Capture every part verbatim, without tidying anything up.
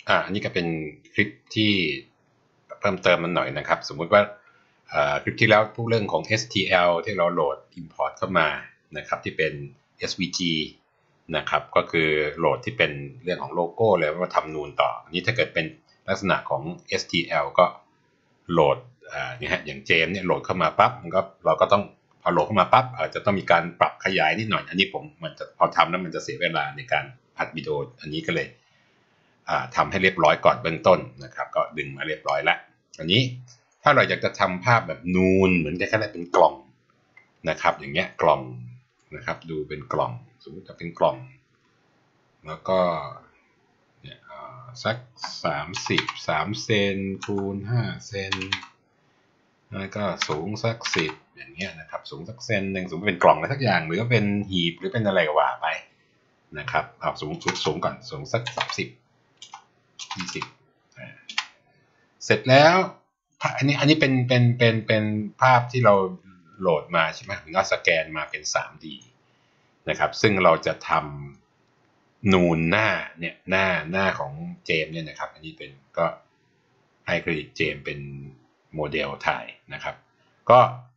อ่าอันนี้ก็เป็นคลิปที่เพิ่มเติมมันหน่อยนะครับสมมุติว่าคลิปที่แล้วพูดเรื่องของ เอส ที แอล ที่เราโหลด import เข้ามานะครับที่เป็น เอส วี จี นะครับก็คือโหลดที่เป็นเรื่องของโลโก้เลยว่าทำนูนต่ออันนี้ถ้าเกิดเป็นลักษณะของ เอส ที แอล ก็โหลดอ่าเนี่ยฮะอย่างเจมเนี่ยโหลดเข้ามาปั๊บมันก็เราก็ต้องพอโหลดเข้ามาปั๊บอาจจะต้องมีการปรับขยายนิดหน่อยอันนี้ผมมันจะพอทำแล้วมันจะเสียเวลาในการอัดวิดีโออันนี้ก็เลยทำให้เรียบร้อยก่อนเบื้องต้นนะครับก็ดึงมาเรียบร้อยแล้วอันนี้ถ้าเราอยากจะทำภาพแบบนูนเหมือนกับแค่เป็นกล่องนะครับอย่างเงี้ยกล่องนะครับดูเป็นกล่องสมมติจะเป็นกล่องแล้วก็เนี่ยสักสามสิบสามเซนคูณห้าเซนแล้วก็สูงสักสิบอย่างเงี้ยนะครับสูงสักเซนหนึ่งสูงเป็นกล่องอะไรสักอย่างหรือเป็นหีบหรือเป็นอะไรก็ว่าไปนะครับเอาสูงสูงก่อนสูงสักสามสิบยี่สิบเสร็จแล้วอันนี้อันนี้เป็นเป็นเป็นเป็นภาพที่เราโหลดมาใช่ไหมหรือว่าสแกนมาเป็น ทรีดี นะครับซึ่งเราจะทำนูนหน้าเนี่ยหน้าหน้าของเจมเนี่ยนะครับอันนี้เป็นก็ให้เครดิตเจมเป็นโมเดลถ่ายนะครับก็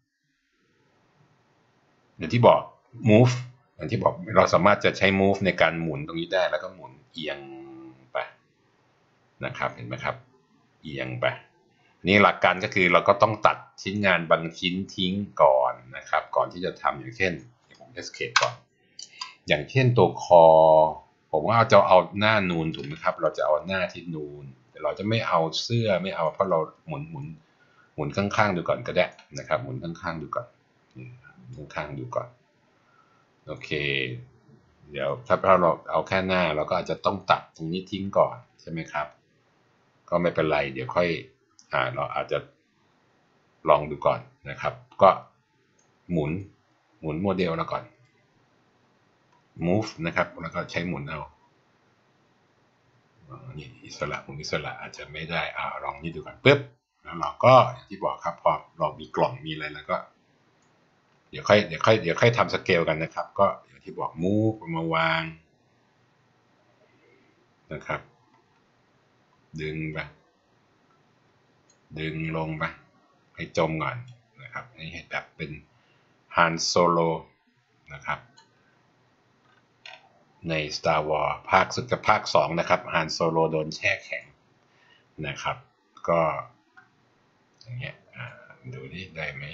อย่างที่บอก move อย่างที่บอกเราสามารถจะใช้ move ในการหมุนตรงนี้ได้แล้วก็หมุนเอียงไปนะครับเห็นไหมครับเอียงไปนี่หลักการก็คือเราก็ต้องตัดชิ้นงานบางชิ้นทิ้งก่อนนะครับก่อนที่จะทำอย่างเช่นผม escape ก่อนอย่างเช่นตัวคอผมว่าจะเอาหน้านูนถูกไหมครับเราจะเอาหน้าที่นูนแต่เราจะไม่เอาเสื้อไม่เอาเพราะเราหมุนหมุนหมุนข้างๆดูก่อนก็ได้นะครับหมุนข้างๆดูก่อนข้างๆดูก่อนโอเคเดี๋ยวถ้าเราเอาแค่หน้าเราก็อาจจะต้องตัดตรงนี้ทิ้งก่อนใช่ไหมครับก็ไม่เป็นไรเดี๋ยวค่อยอ่าเราอาจจะลองดูก่อนนะครับก็หมุนหมุนโมเดลแล้วก่อน move นะครับแล้วก็ใช้หมุนเอานี่อิสระหมุนอิสระอาจจะไม่ได้อ่าลองนี่ดูก่อนปึ๊บแล้วเราก็อย่างที่บอกครับพอเรามีกล่องมีอะไรแล้วก็เดี๋ยวค่อยเดี๋ยวค่อยเดี๋ยวค่อยทำสเกลกันนะครับก็อย่างที่บอก move มาวางนะครับดึงไปดึงลงไปให้จมก่อนนะครับให้เห็นแบบเป็นฮันโซโลนะครับใน Star Wars ภาคสุดกับภาคสองนะครับฮันโซโลโดนแช่แข็งนะครับก็อย่างเงี้ยดูดิได้ไหม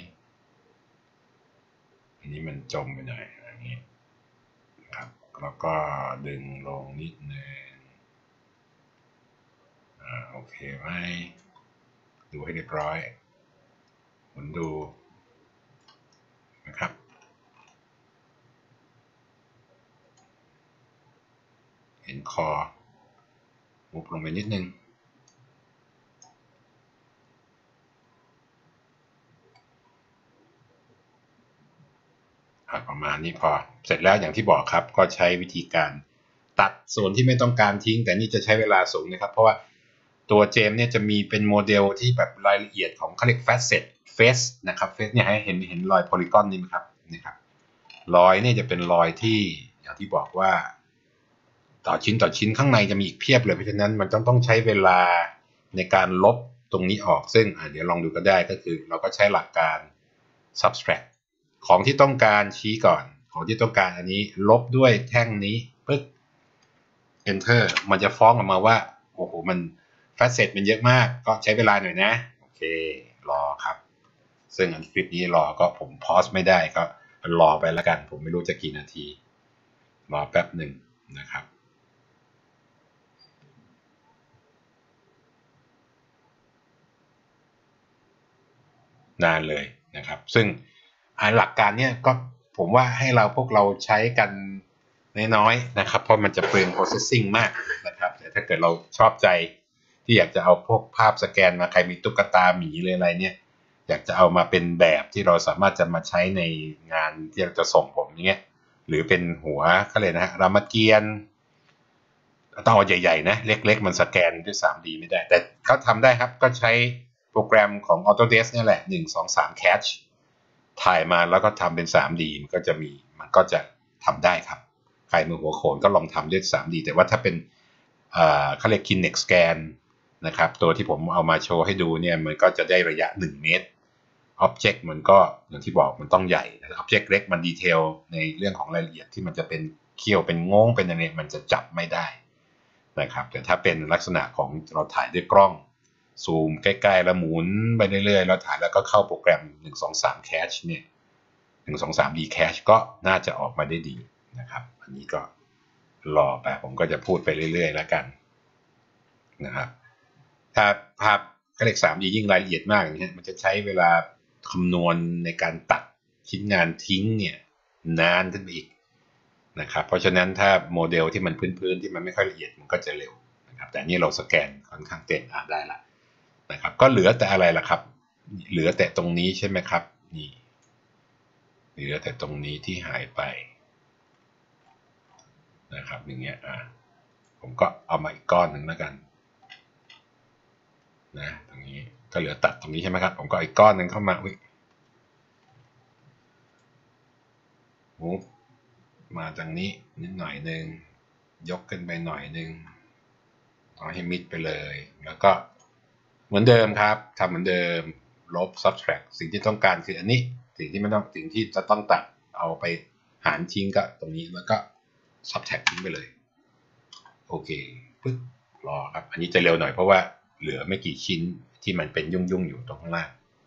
อันนี้มันจมไปหน่อยอย่างนี้ครับแล้วก็ดึงลงนิดนึงอ่าโอเคไหมดูให้เรียบร้อยหมุนดูนะครับเห็นคอมุบลงไปนิดนึงประมาณนี้พอเสร็จแล้วอย่างที่บอกครับก็ใช้วิธีการตัดส่วนที่ไม่ต้องการทิ้งแต่นี่จะใช้เวลาสูงนะครับเพราะว่าตัวเจมเนี่ยจะมีเป็นโมเดลที่แบบรายละเอียดของเขาเรียก facet face นะครับ face เนี่ยให้เห็นเห็นรอยโพลีกอนนี่ไหมครับนี่ครับรอยนี่จะเป็นรอยที่อย่างที่บอกว่าต่อชิ้นต่อชิ้นข้างในจะมีอีกเพียบเลยเพราะฉะนั้นมันต้องต้องใช้เวลาในการลบตรงนี้ออกซึ่งเดี๋ยวลองดูก็ได้ก็คือเราก็ใช้หลักการ subtract ของที่ต้องการชี้ก่อนของที่ต้องการอันนี้ลบด้วยแท่งนี้ปึ๊บ enter มันจะฟ้องออกมาว่าโอ้โหมัน facet มันเยอะมากก็ใช้เวลาหน่อยนะโอเครอครับซึ่งอันคลิปนี้รอก็ผมพอสไม่ได้ก็รอไปแล้วกันผมไม่รู้จะกี่นาทีรอแป๊บหนึ่งนะครับนานเลยนะครับซึ่งหลักการเนี้ยก็ผมว่าให้เราพวกเราใช้กันน้อยๆนะครับเพราะมันจะเปลือง processing มากนะครับแต่ถ้าเกิดเราชอบใจที่อยากจะเอาพวกภาพสแกนมาใครมีตุ๊กตาหมีหรืออะไรเนี่ยอยากจะเอามาเป็นแบบที่เราสามารถจะมาใช้ในงานที่เราจะส่งผมอย่างเงี้ยหรือเป็นหัวเขาเลยนะฮะรามเกียรติ์ต้องเอาใหญ่ๆนะเล็กๆมันสแกนด้วย ทรีดี ไม่ได้แต่เขาทำได้ครับก็ใช้โปรแกรมของ Autodesk นี่แหละหนึ่ง สอง สาม Catch ถ่ายมาแล้วก็ทำเป็น ทรีดี มันก็จะมีมันก็จะทำได้ครับใครมือหัวโขนก็ลองทำด้วย ทรีดี แต่ว่าถ้าเป็นเขาเรียก Kinect Scan นะครับตัวที่ผมเอามาโชว์ให้ดูเนี่ยมันก็จะได้ระยะหนึ่งเมตร Object มันก็อย่างที่บอกมันต้องใหญ่ Object เล็กมันดีเทลในเรื่องของรายละเอียดที่มันจะเป็นเขี้ยวเป็นงงเป็นอะไรมันจะจับไม่ได้นะครับแต่ถ้าเป็นลักษณะของเราถ่ายด้วยกล้องซูมใกล้ๆแล้วหมุนไปเรื่อยๆแล้วถ่ายแล้วก็เข้าโปรแกรมหนึ่ง สอง สาม Cache เนี่ยหนึ่ง สอง สาม ดี Cache ก็น่าจะออกมาได้ดีนะครับอันนี้ก็รอไปผมก็จะพูดไปเรื่อยๆแล้วกันนะครับถ้าภาพเลข สามดี ยิ่งรายละเอียดมากอย่างเงี้ยมันจะใช้เวลาคำนวณในการตัดชิ้นงานทิ้งเนี่ยนานขึ้นไปอีกนะครับเพราะฉะนั้นถ้าโมเดลที่มันพื้นๆที่มันไม่ค่อยละเอียดมันก็จะเร็วนะครับแต่นี่เราสแกนค่อนข้างเต็มอ่านได้ละนะครับก็เหลือแต่อะไรล่ะครับเหลือแต่ตรงนี้ใช่ไหมครับนี่เหลือแต่ตรงนี้ที่หายไปนะครับอย่างเงี้ยอ่ะผมก็เอามาอีกก้อนหนึ่งแล้วกันนะตรงนี้ก็เหลือตัดตรงนี้ใช่ไหมครับผมก็อีกก้อนหนึ่งเข้ามาอุ๊ยมูฟมาตรงนี้นิดหน่อยหนึ่งยกขึ้นไปหน่อยหนึ่งเอาให้มิดไปเลยแล้วก็เหมือนเดิมครับทำเหมือนเดิมลบ subtract สิ่งที่ต้องการคืออันนี้สิ่งที่ไม่ต้องสิ่งที่จะต้องตัดเอาไปหารทิ้งก็ตรงนี้แล้วก็ subtract ทิ้งไปเลยโอเคปึ๊บรอครับอันนี้จะเร็วหน่อยเพราะว่าเหลือไม่กี่ชิ้นที่มันเป็นยุ่งๆอยู่ตรงข้างล่าง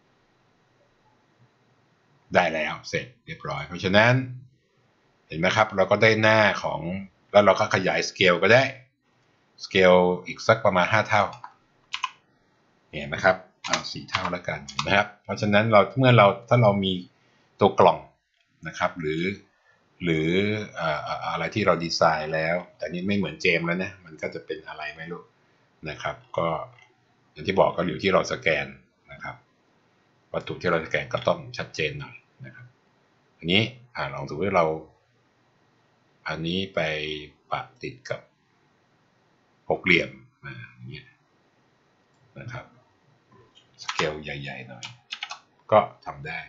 ได้แล้วเสร็จเรียบร้อยเพราะฉะนั้นเห็นไหมครับเราก็ได้หน้าของแล้วเราก็ขยายสเกลก็ได้สเกลอีกสักประมาณห้าเท่าเห็นไหมครับเอาสี่เท่าแล้วกันนะครับเพราะฉะนั้นเราเมื่อเราถ้าเรามีตัวกล่องนะครับหรือหรืออะไรที่เราดีไซน์แล้วแต่นี้ไม่เหมือนเจมแล้วนะมันก็จะเป็นอะไรไม่รู้นะครับก็อย่างที่บอกก็อยู่ที่เราสแกนนะครับวัตถุที่เราสแกนก็ต้องชัดเจนหน่อยนะครับอันนี้อ่าลองดูว่าเราอันนี้ไปปะติดกับหกเหลี่ยมอย่างเงี้ยนะครับสเกลใหญ่ๆหน่อยก็ทำได้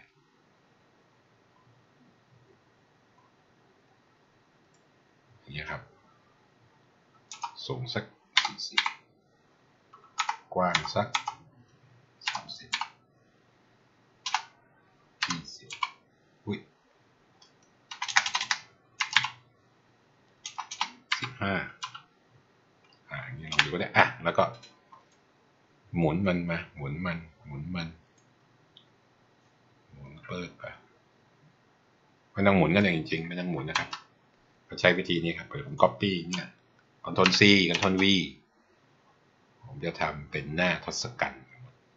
อย่างเงี้ยครับสูงสักสี่สิบกว้างสักสามสิบยี่สิบอุ้ยสิบห้าอ่าอย่างเงี้ยลองดูก็ได้อ่ะแล้วก็หมุนมันมาหมุนมันหมุนมันหมุนเปิดไปไม่ต้องหมุนกันเองจริงๆไม่ต้องหมุนนะครับก็ใช้วิธีนี้ครับเปิดผม copy เนี่ย Ctrl C Ctrl V ผมจะทำเป็นหน้าทศกัณฐ์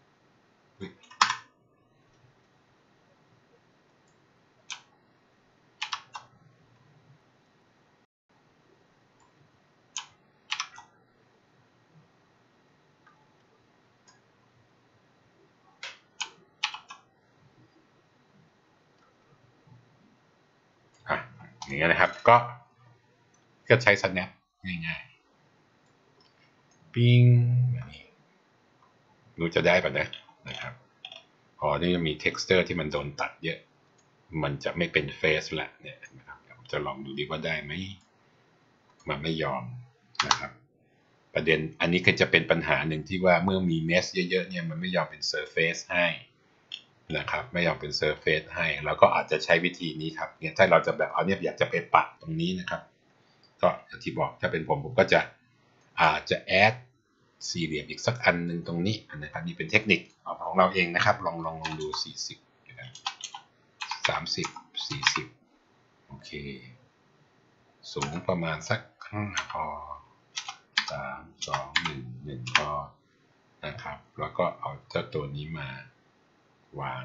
อ่ะอย่างเงี้ยนะครับก็ก็ใช้ snap ง่ายๆปิ้งแบบนี้รู้จะได้ป่ะนะนะครับพอที่จะมี texture ที่มันโดนตัดเยอะมันจะไม่เป็น face ละเนี่ยนะครับผมจะลองดูดีว่าได้ไหมมันไม่ยอมนะครับประเด็นอันนี้ก็จะเป็นปัญหาหนึ่งที่ว่าเมื่อมีเมสเยอะๆเนี่ยมันไม่ยอมเป็น surface ให้นะครับไม่ยอมเป็น surface ให้แล้วก็อาจจะใช้วิธีนี้ครับเนี่ยถ้าเราจะแบบเอาเนี่ยอยากจะไปปัดตรงนี้นะครับก็อย่างที่บอกถ้าเป็นผมผมก็จะอาจจะ add สี่เหลี่ยมอีกสักอันหนึ่งตรงนี้นะครับนี่เป็นเทคนิคของเราเองนะครับลองลองลองดูสี่สิบสามสิบสี่สิบโอเคสูงประมาณสักห้าพอสามสองหนึ่งหนึ่งพอนะครับแล้วก็เอาเจ้าตัวนี้มาวาง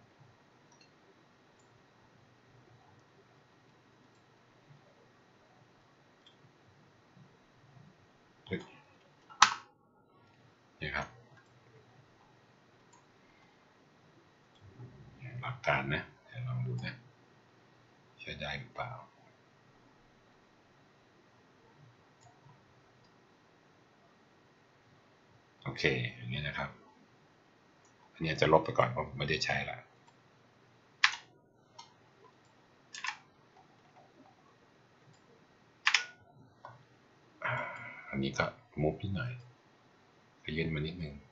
นี่ครับหลักการนะเดี๋ยวลองดูนะใช้ได้หรือเปล่าโอเคอย่างนี้นะครับอันนี้จะลบไปก่อนเพราะไม่ได้ใช้ละอันนี้ก็มูฟนิดหน่อยขยื่นมานิดนึง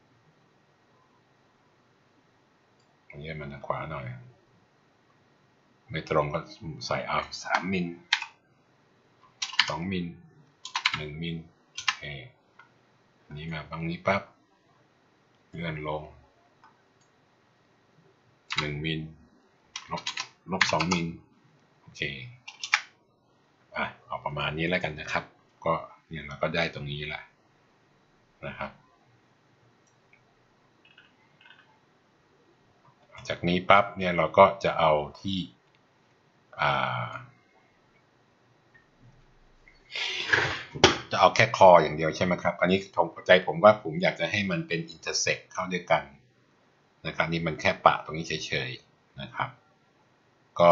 ขยื่นมาทางขวาหน่อยไม่ตรงก็ใส่เอาสามมิลสองมิลหนึ่งมิลโอเคอันนี้มาตรงนี้ปั๊บเลื่อนลงหนึ่งมิลลบลบสองมิลโอเคอ่ะเอาประมาณนี้แล้วกันนะครับก็เนี่ยเราก็ได้ตรงนี้แหละนะครับจากนี้ปั๊บเนี่ยเราก็จะเอาที่อ่าจะเอาแค่คออย่างเดียวใช่ไหมครับอันนี้ผมเข้าใจผมว่าผมอยากจะให้มันเป็นอินเตอร์เซกเข้าด้วยกันนะครับนี่มันแค่ปะตรงนี้เฉยๆนะครับก็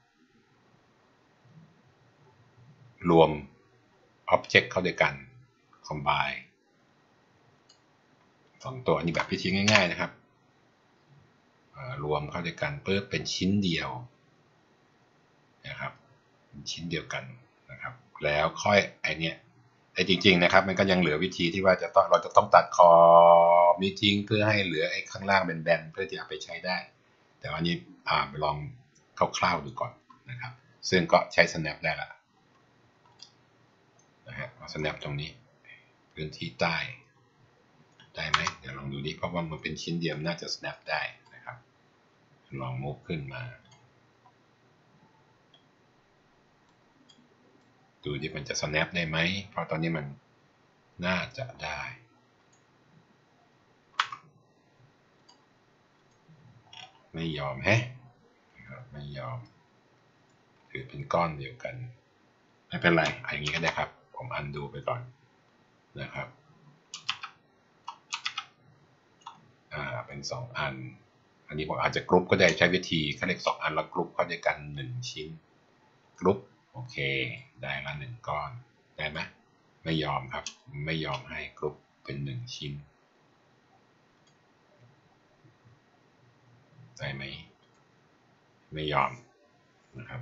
รวม Object เข้าด้วยกัน Combine สองตัวนี้แบบพิธีง่ายๆนะครับรวมเข้าด้วยกันเพื่อเป็นชิ้นเดียวนะครับชิ้นเดียวกันนะครับแล้วค่อยไอเนี้ยไอจริงๆนะครับมันก็ยังเหลือวิธีที่ว่าจะต้องเราจะต้องตัดคอมีทิ้งเพื่อให้เหลือไอ้ข้างล่างเป็นแบนเพื่อจะเอาไปใช้ได้แต่วันนี้อ่าไปลองคร่าวๆดูก่อนนะครับซึ่งก็ใช้ snap ได้ละนะฮะ snap ตรงนี้พื้นที่ใต้ได้ไหมเดี๋ยวลองดูดิเพราะว่ามันเป็นชิ้นเดียวน่าจะ snap ได้นะครับลอง move ขึ้นมาดูที่มันจะ snap ได้ไหมเพราะตอนนี้มันน่าจะได้ไม่ยอมแฮะไม่ยอมถือเป็นก้อนเดียวกันไม่เป็นไรอย่างนี้ก็ได้ครับผมอันดูไปก่อนนะครับอ่าเป็นสองอันอันนี้ผมอาจจะกรุ๊ปก็ได้ใช้วิธีเขาเรียกสองอันแล้วกรุ๊ปเข้าด้วยกันหนึ่งชิ้นกรุ๊ปโอเคได้ละหนึ่งก้อนได้ไหมไม่ยอมครับไม่ยอมให้กรุ๊ปเป็นหนึ่งชิ้นได้ไหมไม่ยอมนะครับ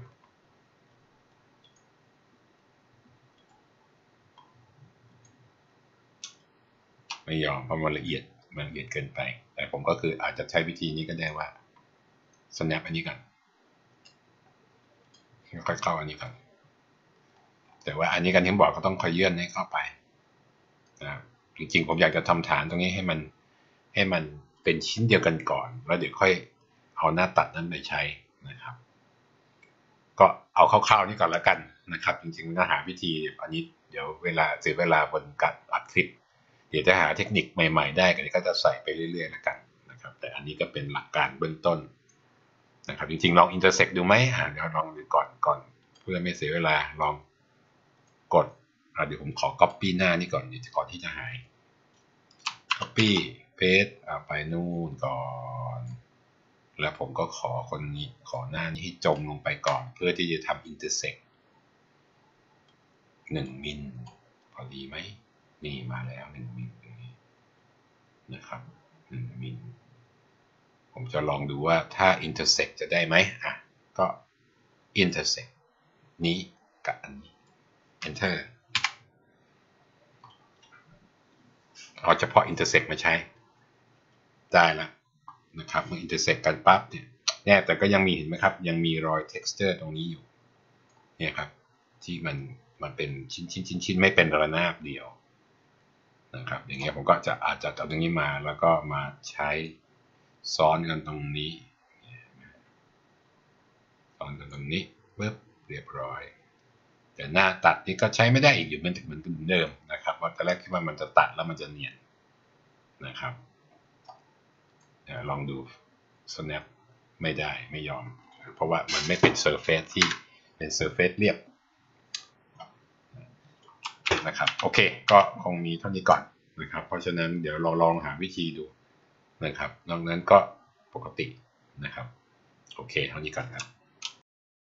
ไม่ยอมเพราะมันละเอียดมันละเอียดเกินไปแต่ผมก็คืออาจจะใช้วิธีนี้ก็ได้ว่า snap อันนี้ก่อนค่อยเข้าอันนี้ก่อนแต่ว่าอันนี้กันที่บอกก็ต้องคอยเยื่อนให้เข้าไปนะจริงๆผมอยากจะทำฐานตรงนี้ให้มันให้มันเป็นชิ้นเดียวกันก่อนแล้วเดี๋ยวค่อยเอาหน้าตัดนั้นไปใช้นะครับก็เอาคร่าวๆนี้ก่อนแล้วกันนะครับจริงๆเนื้อหาวิธีอันนี้เดี๋ยวเวลาเสียเวลาบนการอัดคลิปเดี๋ยวจะหาเทคนิคใหม่ๆได้ก็จะใส่ไปเรื่อยๆแล้วกันนะครับแต่อันนี้ก็เป็นหลักการเบื้องต้นนะครับจริงๆลอง intersect ดูไหมอ่าเดี๋ยวลองดูก่อนก่อนเพื่อไม่เสียเวลาลองกดเดี๋ยวผมขอ copy หน้านี่ก่อนเดี๋ยวก่อนที่จะหาย copy paste เอาไปนู่นก่อนแล้วผมก็ขอคนนี้ขอหน้านี้ให้จมลงไปก่อนเพื่อที่จะทำ intersect หนึ่งมิลพอดีไหมนี่มาแล้วหนึ่งมิลตรงนี้นะครับหนึ่งมิลผมจะลองดูว่าถ้า intersect จะได้ไหมอ่ะก็ intersect นี้กับอันนี้ enter เอาเฉพาะ intersect มาใช้ได้แล้วนะครับเมื่อ intersect กันปั๊บเนี่ยแน่แต่ก็ยังมีเห็นไหมครับยังมีรอย texture ตรงนี้อยู่เนี่ยครับที่มันมันเป็นชิ้นชิ้นชิ้นชิ้นไม่เป็นระนาบเดียวนะครับอย่างเงี้ยผมก็จะอาจจะเอาตรงนี้มาแล้วก็มาใช้ซ้อนกันตรงนี้ซ้อนกันตรงนี้ปึ๊บเรียบร้อยแต่หน้าตัดนี่ก็ใช้ไม่ได้อีกอยู่เหมือนเหมือนเดิมนะครับว่าตอนแรกคิดว่ามันจะตัดแล้วมันจะเนียนนะครับเดี๋ยวลองดู snap ไม่ได้ไม่ยอมเพราะว่ามันไม่เป็น surface ที่เป็น surface เรียบนะครับโอเคก็คงมีเท่านี้ก่อนนะครับเพราะฉะนั้นเดี๋ยวเราลองหาวิธีดูนะครับนอกนั้นก็ปกตินะครับโอเคเท่านี้ก่อนครับ